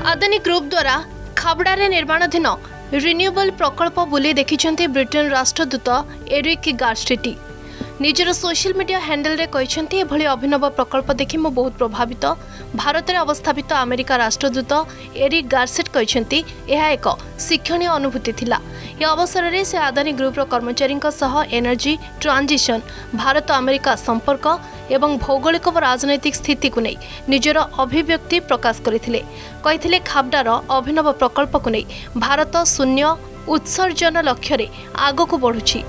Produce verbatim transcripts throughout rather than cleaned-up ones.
Adani group द्वारा खाबड़ारे निर्माणाधीन renewable प्रकल्प बुले देखिछन्ते ब्रिटेन राष्ट्रदूत एरिक गार्स्टेटी निजर सोशल मीडिया हैंडल रे कहते एभली अभिनव प्रकल्प देखि मो बहुत प्रभावित। भारत में अवस्थापित अमेरिका राष्ट्रदूत एरिक गार्सेट कहते यह एक शिक्षणीय अनुभूति थिला। यह अवसर में से आदानी ग्रुप कर्मचारी सह एनर्जी ट्रांजिशन भारत अमेरिका संपर्क एवं भौगोलिक व राजनैतिक स्थिति को नहीं निजर अभिव्यक्ति प्रकाश करथिले। कहिथिले खाबडार अभिनव प्रकल्प को नहीं भारत शून्य उत्सर्जन लक्ष्य रे आगको बढ़ुछि।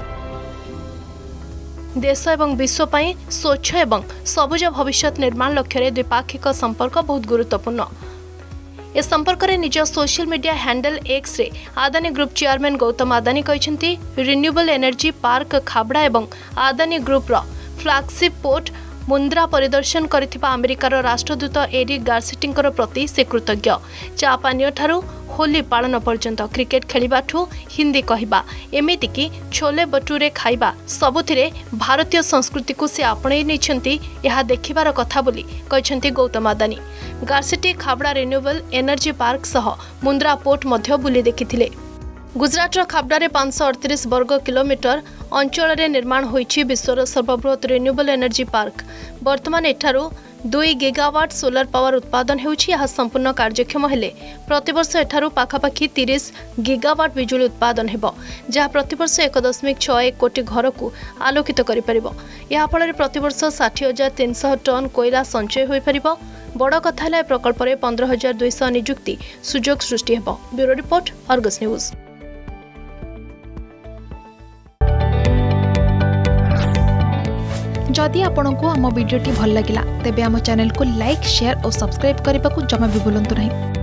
देश एवं विश्व ପାଇଁ स्वच्छ एवं सबुज भविष्य निर्माण लक्ष्य रे द्विपाक्षिक संपर्क बहुत गुरुत्वपूर्ण। ए संपर्क रे निज सोशल मीडिया हैंडल एक्स रे आदानी ग्रुप चेयरमैन गौतम आदानी कहते रिन्यूएबल एनर्जी पार्क खाबड़ा एवं आदानी ग्रुप रो फ्लैगशिप पोर्ट मुंद्रा परिदर्शन करिथिबा अमेरिकार राष्ट्रदूत एरिक गार्सेटिंकर प्रति से कृतज्ञ। चा पानीय ठारू होली पालन पर्यंत क्रिकेट खेलिबा ठू हिंदी कहबा एमिति कि छोले बटुरे खाइबा सबुथिरे भारतीय संस्कृति को से आपणे नेछंती यहा देखिबार कथा बोली कहछंती Gautam Adani. Garcetti Khavda renewable energy park सह मुंद्रा पोर्ट मध्य बुली देखिथिले। गुजरात खाबड़ारे पाँच सौ अड़तीस वर्ग किलोमीटर अंचल रे निर्माण होईछि विश्वर सर्वबृहत रिन्यूएबल एनर्जी पार्क। वर्तमान एठारू दुई गीगावाट सोलर पावर उत्पादन होउछि। यह संपूर्ण कार्यक्षम हेले प्रतिवर्ष एठारू पाखापाखि तीस गीगावाट बिजुली उत्पादन हेबो, जहाँ प्रतिवर्ष एक दशमिक छः एक कोटी घर को आलोकित करि परिबो। या फल प्रतिवर्ष षाठी हजार तीन सौ टन कोयला संचय होई परिबो। बड़ कथा है प्रकल्प में पंद्रह हजार दुईश निजुक्ति सुजोग सृष्टि हेबो। Bureau report Argus news. जदि आपंक आम भिडी भल लगा तेब आम चैनल को लाइक शेयर और सब्सक्राइब करने को जमा भी भूलु नहीं।